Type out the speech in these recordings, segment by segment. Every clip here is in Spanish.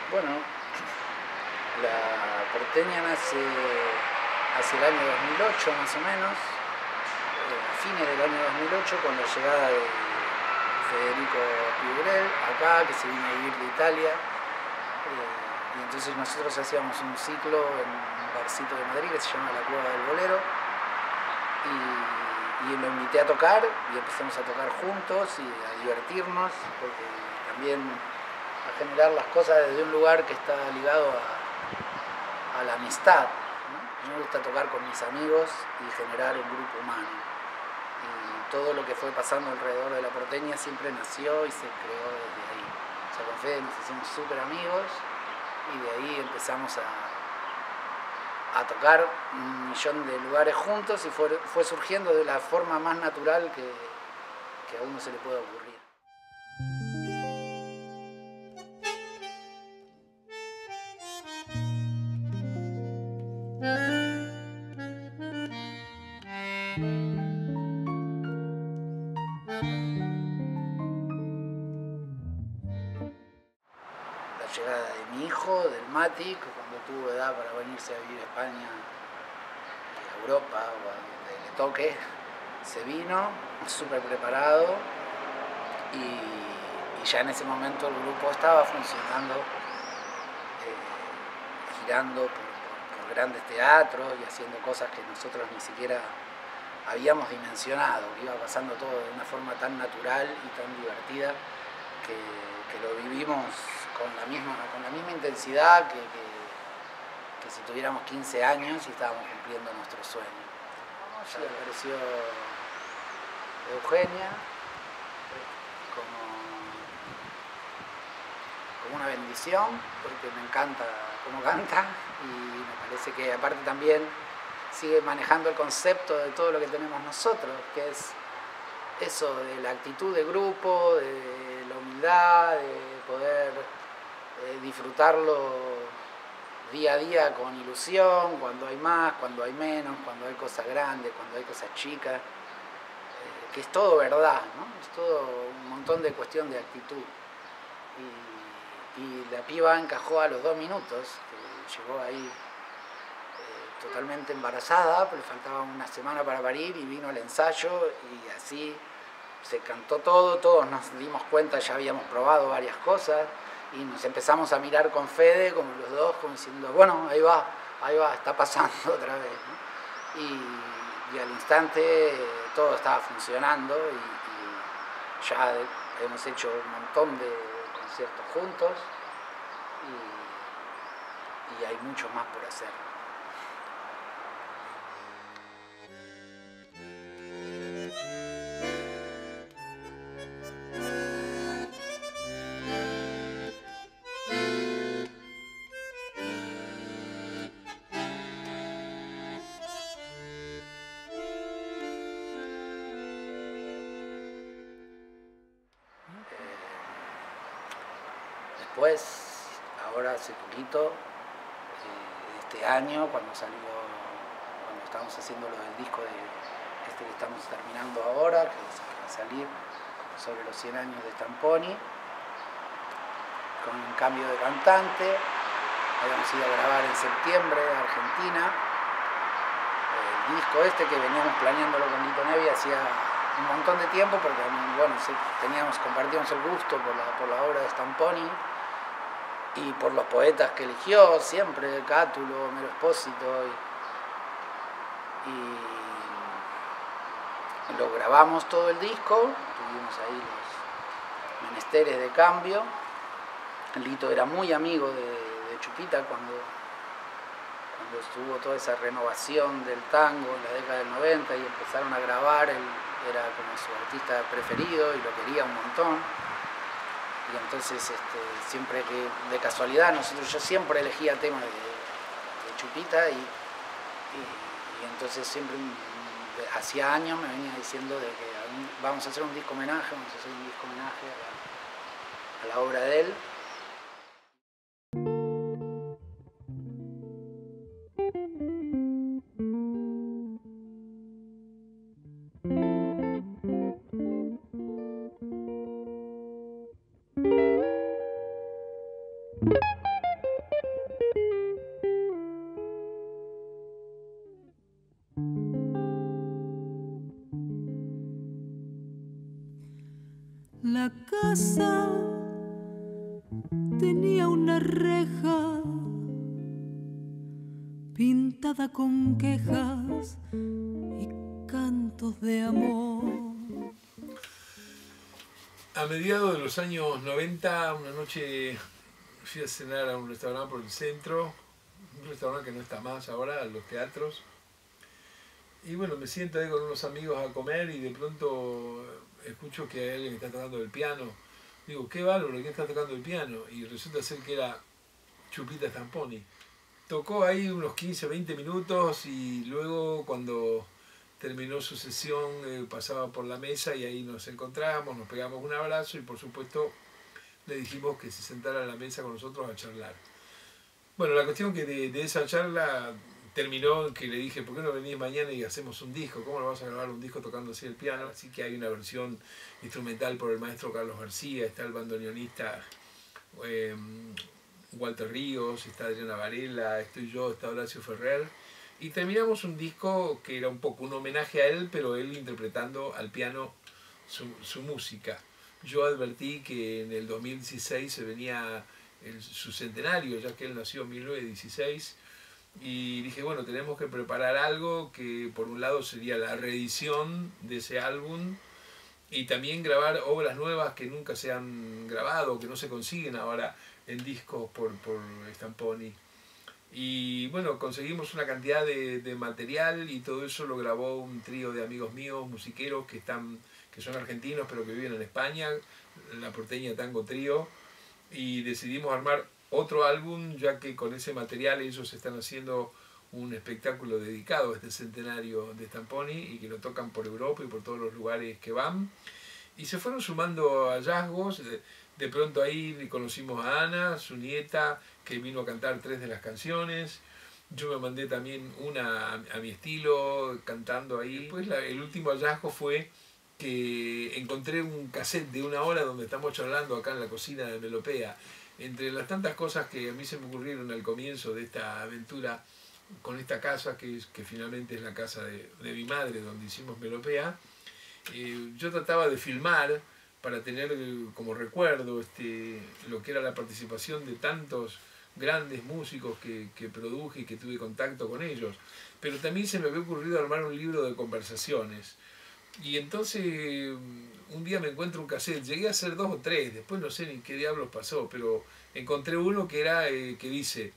Bueno, la porteña nace hacia el año 2008 más o menos, a fines del año 2008, con la llegada de Federico Piurel acá, que se vino a vivir de Italia. Y entonces nosotros hacíamos un ciclo en un barcito de Madrid que se llama La Cueva del Bolero, y lo invité a tocar y empezamos a tocar juntos y a divertirnos, porque también a generar las cosas desde un lugar que está ligado a la amistad, ¿no? A mí me gusta tocar con mis amigos y generar un grupo humano, y todo lo que fue pasando alrededor de la porteña siempre nació y se creó desde ahí. O sea, con Fede nos hicimos súper amigos y de ahí empezamos a tocar un millón de lugares juntos, y fue surgiendo de la forma más natural que a uno se le puede ocurrir. La llegada de mi hijo, del Mati, que cuando tuvo edad para venirse a vivir a España, a Europa o a donde le toque, se vino súper preparado, y ya en ese momento el grupo estaba funcionando, girando por grandes teatros y haciendo cosas que nosotros ni siquiera habíamos dimensionado, que iba pasando todo de una forma tan natural y tan divertida que lo vivimos con la misma intensidad que si tuviéramos 15 años y estábamos cumpliendo nuestro sueño. Sí, apareció Eugenia como una bendición, porque me encanta cómo canta, y me parece que aparte también sigue manejando el concepto de todo lo que tenemos nosotros, que es eso de la actitud de grupo, de la humildad, de poder disfrutarlo día a día con ilusión, cuando hay más, cuando hay menos, cuando hay cosas grandes, cuando hay cosas chicas, que es todo verdad, ¿no? Es todo un montón de cuestión de actitud. Y la piba encajó a los 2 minutos, llegó ahí totalmente embarazada, pero le faltaba una semana para parir, y vino el ensayo y así se cantó todo, todos nos dimos cuenta, ya habíamos probado varias cosas, y nos empezamos a mirar con Fede, como los dos, como diciendo, bueno, ahí va, está pasando otra vez, ¿no? Y al instante todo estaba funcionando, y ya hemos hecho un montón de conciertos juntos, y hay mucho más por hacer. Después, ahora hace poquito, este año, cuando estábamos haciendo lo del disco que estamos terminando ahora, que va a salir sobre los 100 años de Stamponi, con un cambio de cantante. Habíamos ido a grabar en septiembre a Argentina el disco que veníamos planeándolo con Lito Nevi hacía un montón de tiempo, porque bueno, compartíamos el gusto por la obra de Stamponi y por los poetas que eligió siempre, Cátulo, Homero Expósito, y lo grabamos todo el disco, tuvimos ahí los menesteres de cambio. Lito era muy amigo de Chupita cuando estuvo toda esa renovación del tango en la década del 90 y empezaron a grabar, él era como su artista preferido y lo quería un montón. Y entonces siempre que de casualidad yo siempre elegía temas de Chupita, y entonces siempre hacía años me venía diciendo de que vamos a hacer un disco homenaje, a la obra de él. La casa tenía una reja pintada con quejas y cantos de amor. A mediados de los años 90, una noche fui a cenar a un restaurante por el centro, un restaurante que no está más ahora, Los Teatros. Y bueno, me siento ahí con unos amigos a comer y de pronto escucho que hay alguien que está tocando el piano. Digo, qué bárbaro, ¿quién está tocando el piano? Y resulta ser que era Chupita Stamponi. Tocó ahí unos 15 o 20 minutos y luego cuando terminó su sesión pasaba por la mesa y ahí nos encontramos, nos pegamos un abrazo y por supuesto le dijimos que se sentara a la mesa con nosotros a charlar. Bueno, la cuestión que de esa charla terminó en que le dije, ¿por qué no venís mañana y hacemos un disco? ¿Cómo lo vas a grabar un disco tocando así el piano? Así que hay una versión instrumental por el maestro Carlos García, está el bandoneonista Walter Ríos, está Adriana Varela, estoy yo, está Horacio Ferrer. Y terminamos un disco que era un poco un homenaje a él, pero él interpretando al piano su música. Yo advertí que en el 2016 se venía su centenario, ya que él nació en 1916, y dije, bueno, tenemos que preparar algo que por un lado sería la reedición de ese álbum y también grabar obras nuevas que nunca se han grabado, que no se consiguen ahora en discos por Stamponi. Y bueno, conseguimos una cantidad de material y todo eso lo grabó un trío de amigos míos, musiqueros, que son argentinos pero que viven en España, la Porteña Tango Trío, y decidimos armar otro álbum, ya que con ese material ellos están haciendo un espectáculo dedicado a este centenario de Stamponi y que lo tocan por Europa y por todos los lugares que van. Y se fueron sumando hallazgos. De pronto ahí conocimos a Ana, su nieta, que vino a cantar 3 de las canciones. Yo me mandé también una a mi estilo, cantando ahí. Después el último hallazgo fue que encontré un cassette de 1 hora donde estamos charlando acá en la cocina de Melopea. Entre las tantas cosas que a mí se me ocurrieron al comienzo de esta aventura con esta casa, que finalmente es la casa de mi madre, donde hicimos Melopea, yo trataba de filmar para tener como recuerdo lo que era la participación de tantos grandes músicos que produje y que tuve contacto con ellos. Pero también se me había ocurrido armar un libro de conversaciones. Y entonces un día me encuentro un cassette, llegué a hacer 2 o 3, después no sé ni qué diablos pasó, pero encontré uno que era que dice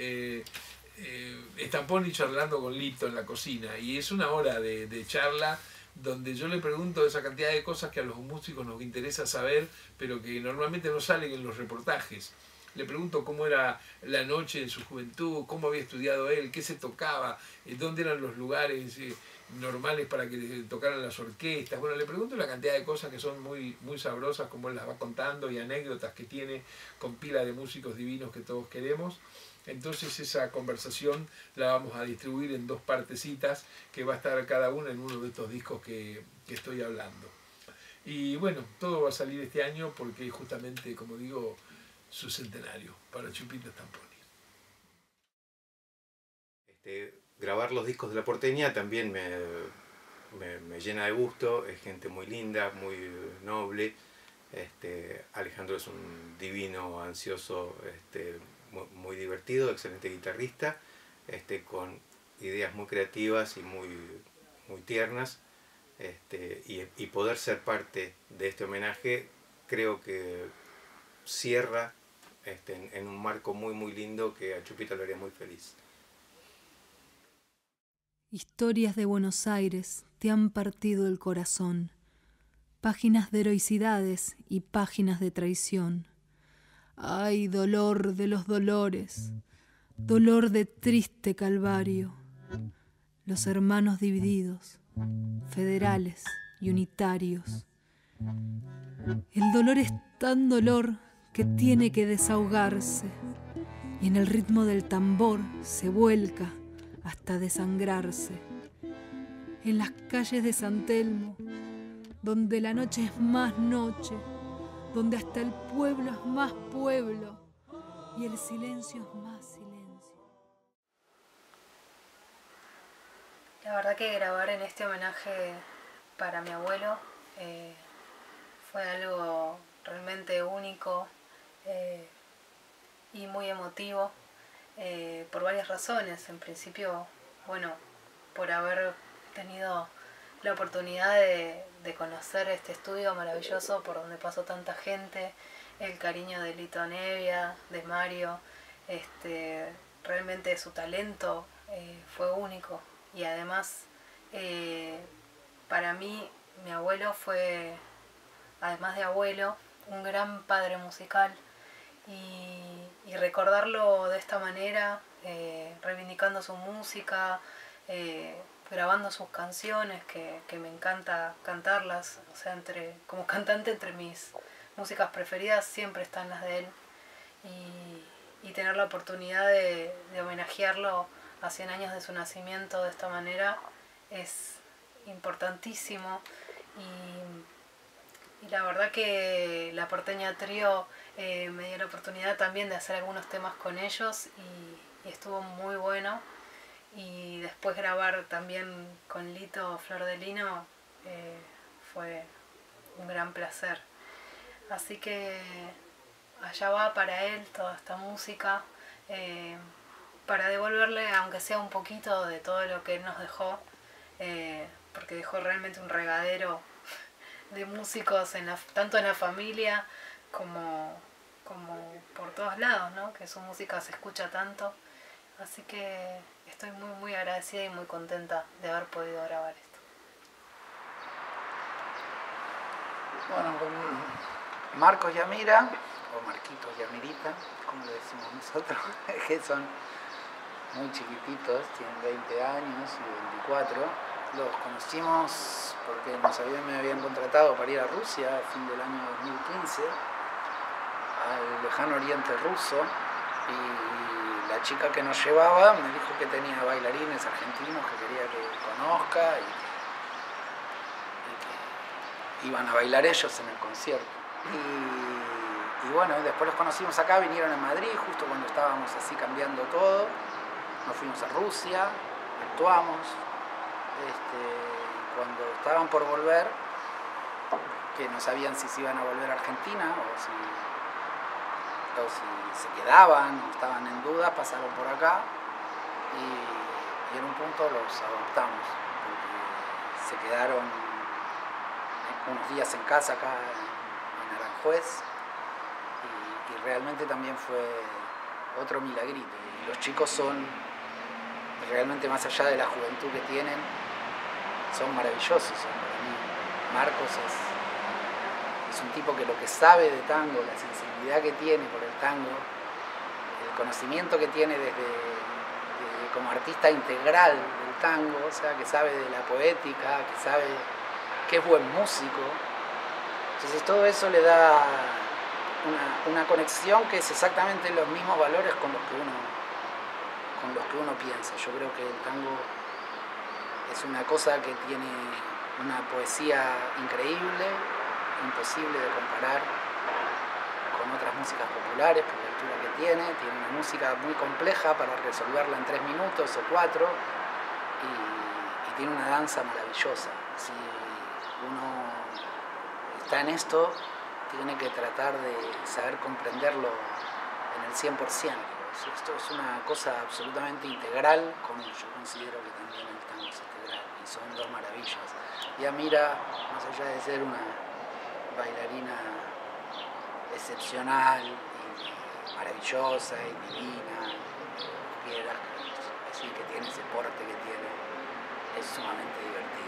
Stamponi charlando con Lito en la cocina, y es 1 hora de charla donde yo le pregunto esa cantidad de cosas que a los músicos nos interesa saber, pero que normalmente no salen en los reportajes. Le pregunto cómo era la noche en su juventud, cómo había estudiado él, qué se tocaba, dónde eran los lugares normales para que tocaran las orquestas. Bueno, le pregunto la cantidad de cosas que son muy, muy sabrosas, como él las va contando, y anécdotas que tiene con pila de músicos divinos que todos queremos. Entonces esa conversación la vamos a distribuir en 2 partecitas, que va a estar cada una en uno de estos discos que estoy hablando. Y bueno, todo va a salir este año porque justamente, como digo, su centenario para Chupita Stamponi. Grabar los discos de La Porteña también me llena de gusto, es gente muy linda, muy noble. Alejandro es un divino, ansioso, muy divertido, excelente guitarrista, con ideas muy creativas y muy tiernas, y poder ser parte de este homenaje creo que cierra en un marco muy lindo que a Chupita lo haría muy feliz. Historias de Buenos Aires te han partido el corazón, páginas de heroicidades y páginas de traición. Ay, dolor de los dolores, dolor de triste calvario. Los hermanos divididos, federales y unitarios. El dolor es tan dolor que tiene que desahogarse, y en el ritmo del tambor se vuelca hasta desangrarse. En las calles de San Telmo, donde la noche es más noche, donde hasta el pueblo es más pueblo y el silencio es más silencio. La verdad que grabar en este homenaje para mi abuelo fue algo realmente único y muy emotivo por varias razones. En principio, bueno, por haber tenido la oportunidad de conocer este estudio maravilloso por donde pasó tanta gente, el cariño de Lito Nevia, de Mario, realmente su talento fue único. Y además, para mí, mi abuelo fue, además de abuelo, un gran padre musical. Y recordarlo de esta manera, reivindicando su música, grabando sus canciones, que me encanta cantarlas, o sea, como cantante entre mis músicas preferidas siempre están las de él, y tener la oportunidad de homenajearlo a 100 años de su nacimiento de esta manera es importantísimo. Y la verdad que la Porteña Trío me dio la oportunidad también de hacer algunos temas con ellos y estuvo muy bueno. Y después grabar también con Lito Flor de Lino fue un gran placer. Así que allá va para él toda esta música, para devolverle, aunque sea un poquito de todo lo que él nos dejó, porque dejó realmente un regadero de músicos tanto en la familia como por todos lados, ¿no? Que su música se escucha tanto. Así que estoy muy muy agradecida y muy contenta de haber podido grabar esto. Bueno, con Marcos Yamira, o Marquitos Yamirita, como le decimos nosotros, que son muy chiquititos, tienen 20 años y 24. Los conocimos porque me habían contratado para ir a Rusia a fin del año 2015, al lejano oriente ruso, y la chica que nos llevaba me dijo que tenía bailarines argentinos que quería que conozca y que iban a bailar ellos en el concierto. Y bueno, después los conocimos acá, vinieron en Madrid, justo cuando estábamos así cambiando todo. Nos fuimos a Rusia, actuamos. Cuando estaban por volver, que no sabían si se iban a volver a Argentina o si se quedaban o estaban en duda, pasaron por acá y en un punto los adoptamos, porque se quedaron unos días en casa acá en Aranjuez y realmente también fue otro milagrito. Y los chicos son realmente, más allá de la juventud que tienen, son maravillosos. Para mí Marcos es un tipo que lo que sabe de tango, la sensibilidad que tiene por el tango, el conocimiento que tiene como artista integral del tango, o sea, que sabe de la poética, que sabe que es buen músico. Entonces todo eso le da una conexión que es exactamente los mismos valores con los que uno piensa. Yo creo que el tango es una cosa que tiene una poesía increíble, imposible de comparar con otras músicas populares por la altura que tiene una música muy compleja para resolverla en 3 minutos o 4 y tiene una danza maravillosa. Si uno está en esto, tiene que tratar de saber comprenderlo en el 100%. Esto es una cosa absolutamente integral, como yo considero que también el tango es integral, y son dos maravillas. Y Amira, más allá de ser una bailarina excepcional y maravillosa y divina, así que tiene ese porte que tiene, es sumamente divertida.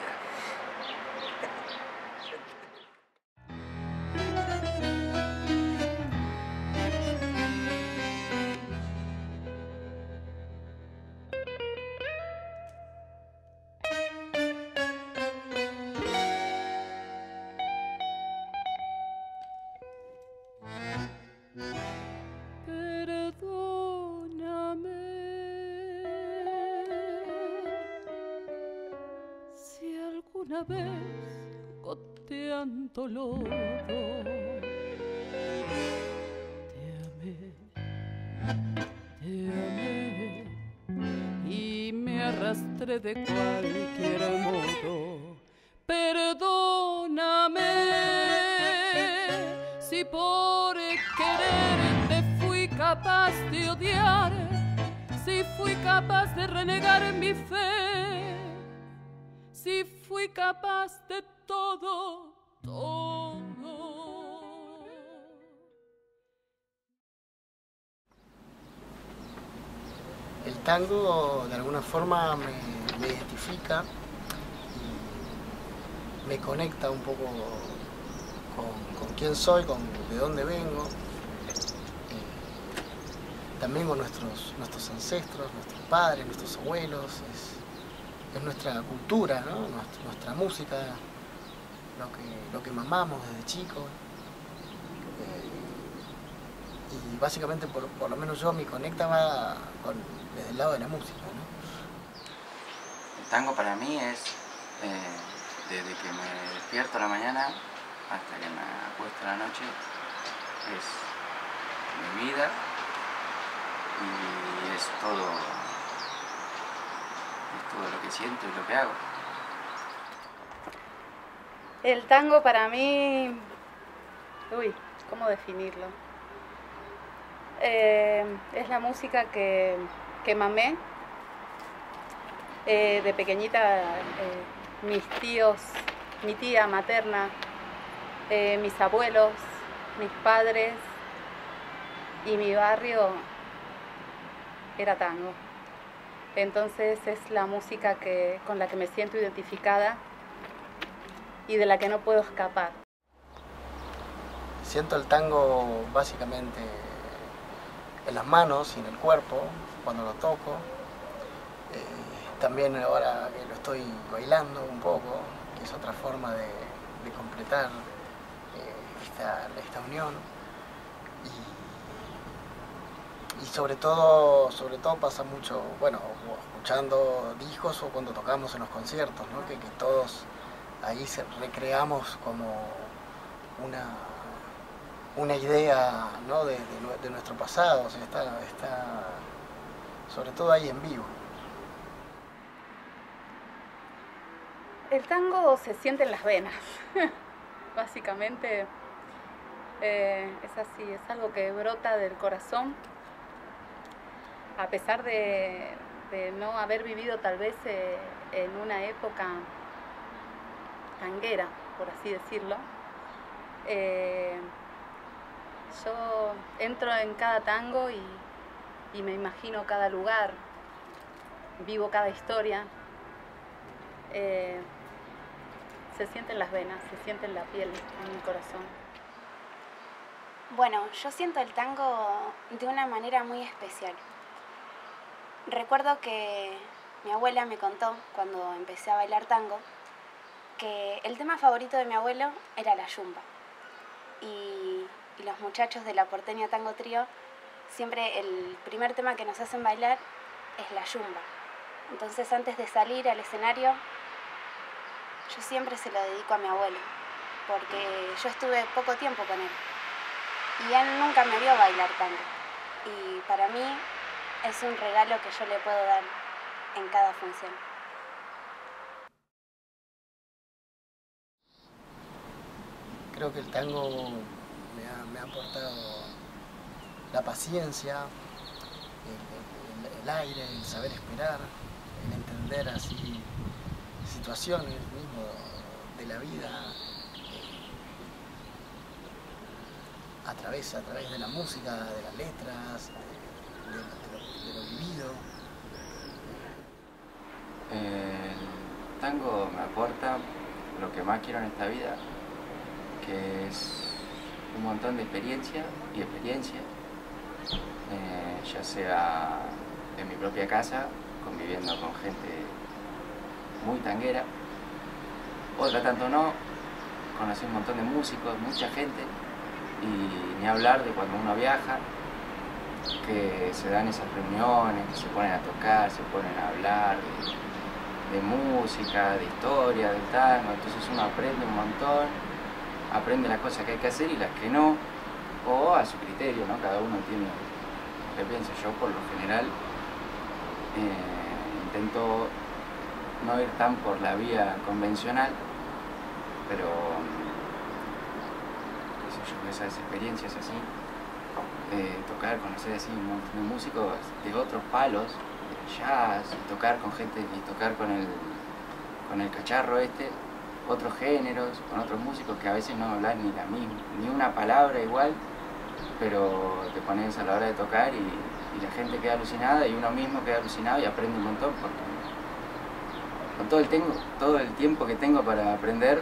Una vez goteando lodo te amé y me arrastré de cualquier modo. Perdóname capaz de odiar, si fui capaz de renegar mi fe, si fui capaz de todo, todo. El tango de alguna forma me identifica y me conecta un poco con quién soy, de dónde vengo, también con nuestros ancestros, nuestros padres, nuestros abuelos, es nuestra cultura, ¿no? Nuestra música, lo que mamamos desde chicos. Y básicamente, por lo menos yo, me conectaba desde el lado de la música, ¿no? El tango para mí es, desde que me despierto a la mañana hasta que me acuesto a la noche, es mi vida y es todo lo que siento y lo que hago. El tango para mí, ¿cómo definirlo? Es la música que mamé. De pequeñita, mis tíos, mi tía materna, mis abuelos, mis padres y mi barrio era tango. Entonces es la música con la que me siento identificada y de la que no puedo escapar. Siento el tango básicamente en las manos y en el cuerpo cuando lo toco. También ahora que lo estoy bailando un poco, que es otra forma de completar esta unión. Y sobre todo pasa mucho, bueno, escuchando discos o cuando tocamos en los conciertos, ¿no? Que todos ahí recreamos como una idea, ¿no? de nuestro pasado, o sea, está sobre todo ahí en vivo. El tango se siente en las venas, básicamente es así, es algo que brota del corazón, a pesar de no haber vivido tal vez en una época tanguera, por así decirlo. Yo entro en cada tango y me imagino cada lugar, vivo cada historia. Se siente en las venas, se siente en la piel, en mi corazón. Bueno, yo siento el tango de una manera muy especial. Recuerdo que mi abuela me contó, cuando empecé a bailar tango, que el tema favorito de mi abuelo era la yumba. Y los muchachos de la Porteña Tango Trío, siempre el primer tema que nos hacen bailar es la yumba. Entonces, antes de salir al escenario, yo siempre se lo dedico a mi abuelo, porque yo estuve poco tiempo con él y él nunca me vio bailar tango. Y para mí es un regalo que yo le puedo dar en cada función. Creo que el tango me ha aportado la paciencia, el aire, el saber esperar, el entender así situaciones mismo de la vida a través de la música, de las letras, de lo vivido. El tango me aporta lo que más quiero en esta vida, que es un montón de experiencia, ya sea en mi propia casa, conviviendo con gente muy tanguera, otra tanto no, conocí un montón de músicos, mucha gente, y ni hablar de cuando uno viaja, que se dan esas reuniones, que se ponen a tocar, se ponen a hablar de música, de historia, del tango, entonces uno aprende un montón, aprende las cosas que hay que hacer y las que no, o a su criterio, ¿no? Cada uno tiene lo que piensa. Yo por lo general intento no ir tan por la vía convencional, pero qué sé yo, esas experiencias así tocar, conocer así un montón de músicos de otros palos, de jazz, tocar con gente, y tocar con el cacharro otros géneros, con otros músicos que a veces no hablan ni una palabra igual, pero te pones a la hora de tocar y la gente queda alucinada y uno mismo queda alucinado y aprende un montón, porque con todo el tiempo que tengo para aprender,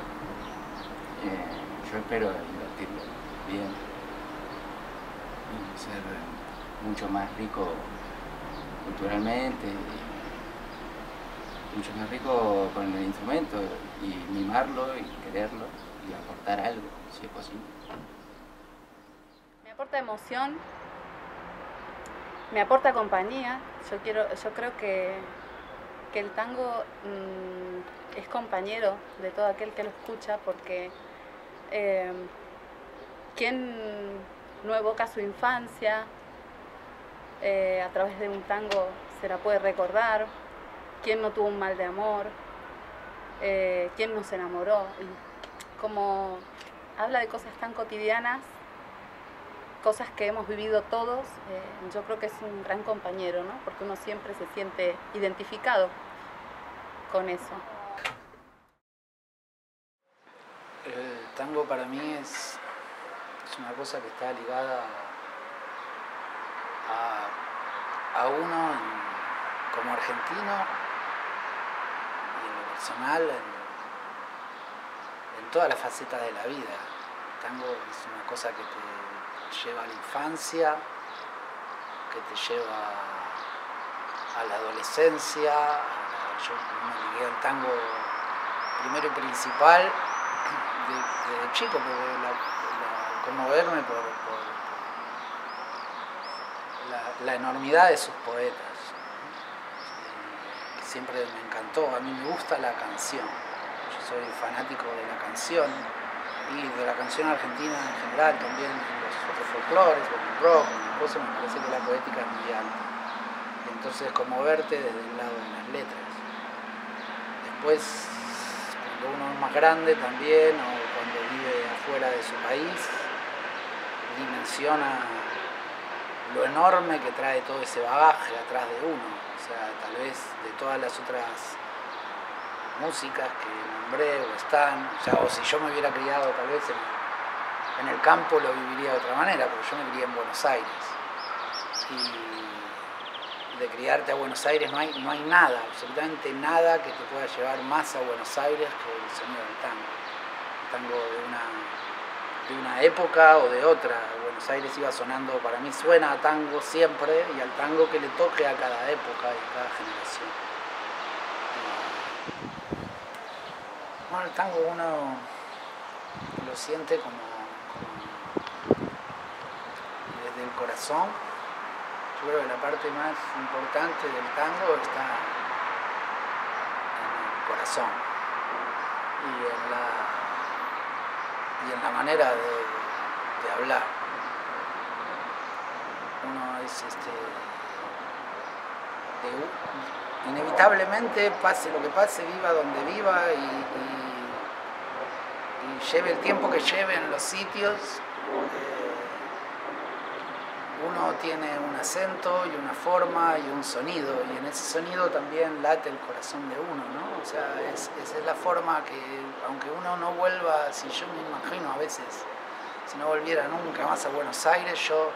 yo espero invertirlo bien y ser mucho más rico culturalmente, mucho más rico con el instrumento y mimarlo y quererlo y aportar algo, si es posible. Me aporta emoción, me aporta compañía. Yo creo que el tango es compañero de todo aquel que lo escucha, porque ¿quién no evoca su infancia? A través de un tango se la puede recordar. ¿Quién no tuvo un mal de amor? ¿Quién no se enamoró? Y como habla de cosas tan cotidianas, cosas que hemos vivido todos, yo creo que es un gran compañero, ¿no? Porque uno siempre se siente identificado con eso. El tango para mí es una cosa que está ligada a uno como argentino y en lo personal en todas las facetas de la vida. El tango es una cosa que te lleva a la infancia, que te lleva a la adolescencia. Yo me ligué al tango primero y principal de chico, porque conmoverme por la enormidad de sus poetas, que siempre me encantó. A mí me gusta la canción, yo soy fanático de la canción y de la canción argentina en general, también los otros folclores, el rock, cosas, me parece que la poética es muy alta. Entonces conmoverte desde el lado de las letras. Después, cuando uno es más grande también, o cuando vive afuera de su país, dimensiona lo enorme que trae todo ese bagaje atrás de uno. O sea, tal vez de todas las otras músicas que nombré o están, o si yo me hubiera criado tal vez en el campo lo viviría de otra manera, porque yo me crié en Buenos Aires. Y de criarte a Buenos Aires no hay nada, absolutamente nada que te pueda llevar más a Buenos Aires que el sonido del tango. El tango de una época o de otra. Buenos Aires iba sonando, para mí suena a tango siempre, y al tango que le toque a cada época y a cada generación. Bueno, el tango uno lo siente como desde el corazón. Yo creo que la parte más importante del tango está en el corazón y en la manera de hablar. Uno es inevitablemente, pase lo que pase, viva donde viva y lleve el tiempo que lleve en los sitios, uno tiene un acento y una forma y un sonido, y en ese sonido también late el corazón de uno, ¿no? O sea, esa es la forma que, aunque uno no vuelva, si yo me imagino a veces, si no volviera nunca más a Buenos Aires, yo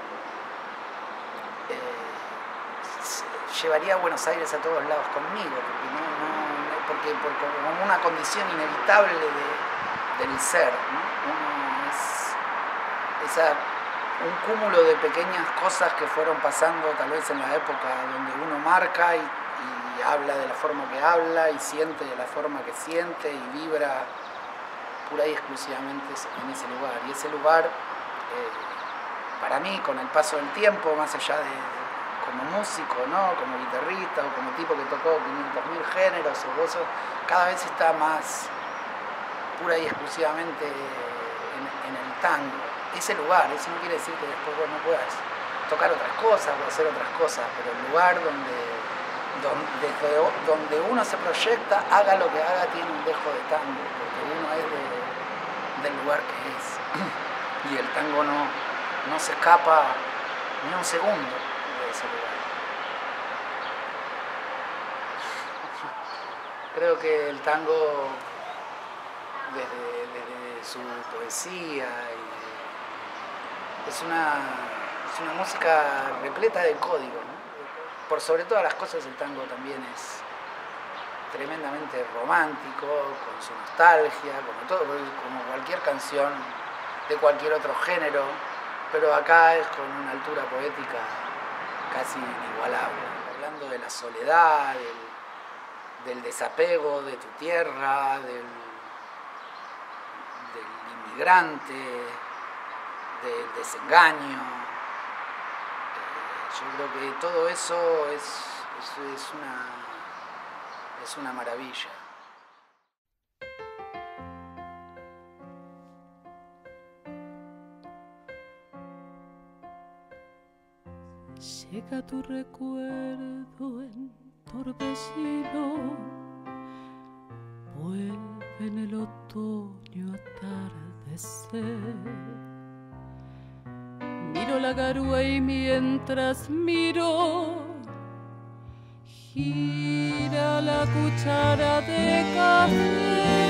llevaría a Buenos Aires a todos lados conmigo, porque como una condición inevitable del ser, ¿no? Uno es un cúmulo de pequeñas cosas que fueron pasando tal vez en la época donde uno marca y habla de la forma que habla y siente de la forma que siente y vibra pura y exclusivamente en ese lugar. Y ese lugar, para mí, con el paso del tiempo, más allá de como músico, ¿no? Como guitarrista o como tipo que tocó 500.000 géneros o cosas, cada vez está más pura y exclusivamente en el tango. Ese lugar, eso no quiere decir que después vos no puedas tocar otras cosas o hacer otras cosas, pero el lugar donde uno se proyecta, haga lo que haga, tiene un dejo de tango, porque uno es del lugar que es. Y el tango no se escapa ni un segundo de ese lugar. Creo que el tango, desde su poesía, es una música repleta de código, ¿no? Por sobre todas las cosas, el tango también es tremendamente romántico, con su nostalgia, como cualquier canción de cualquier otro género, pero acá es con una altura poética casi inigualable, hablando de la soledad, del desapego de tu tierra, del inmigrante, del desengaño. Yo creo que todo eso es una maravilla. Llega tu recuerdo en torbellino, vuelve en el otoño atardecer. Miro la garúa y mientras miro, gira la cuchara de café.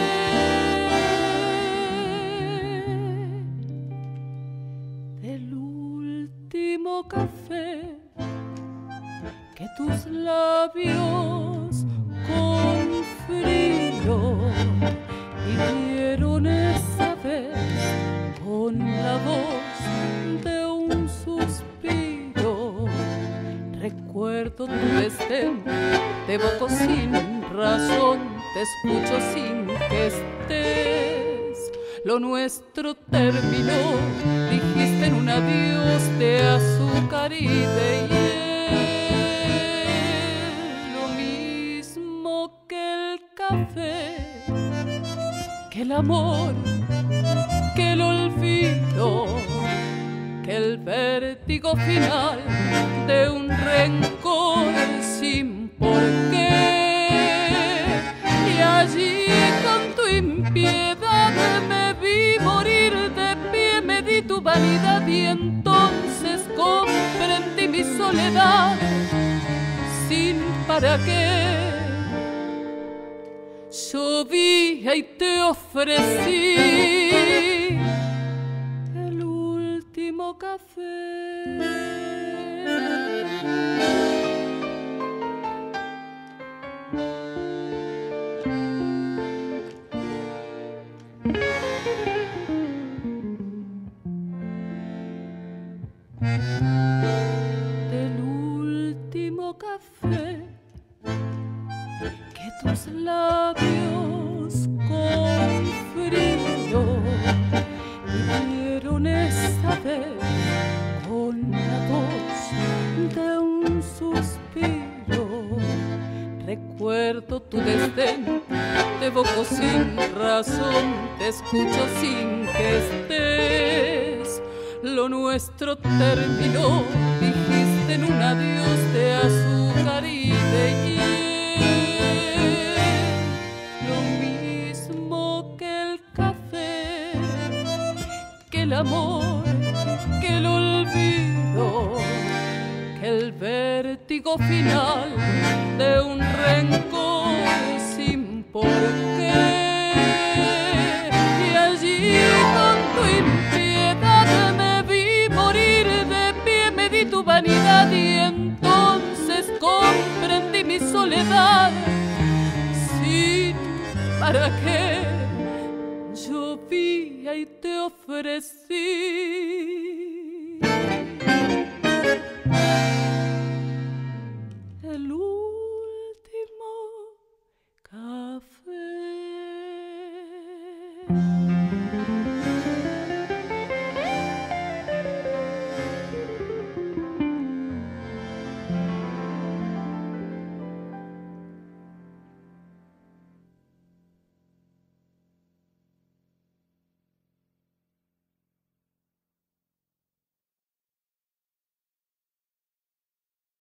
Del último café que tus labios con frío pidieron esa vez con la voz de un suspiro. Recuerdo tu desdén, te evoco sin razón, te escucho sin que estés. Lo nuestro terminó, dijiste en un adiós de azúcar y de hiel. Lo mismo que el café, que el amor, que el olvido, que el vértigo final de un rencor sin porqué. Y allí con tu impiedad me vi morir de pie, me di tu vanidad y entonces comprendí mi soledad sin para qué. Llovía y te ofrecí el último café. Del último café que tus labios con frío pidieron esa vez con la voz de un suspiro. Recuerdo tu desdén, te evoco sin razón, te escucho sin que estés. Lo nuestro terminó, dijiste en un adiós de azúcar y de hiel. Lo mismo que el café, que el amor, que el olvido, que el vértigo final de un rencor sin porqué. Y allí con tu impiedad me vi morir de pie, me di tu vanidad y entonces comprendí mi soledad sin para qué. Llovía y te ofrecí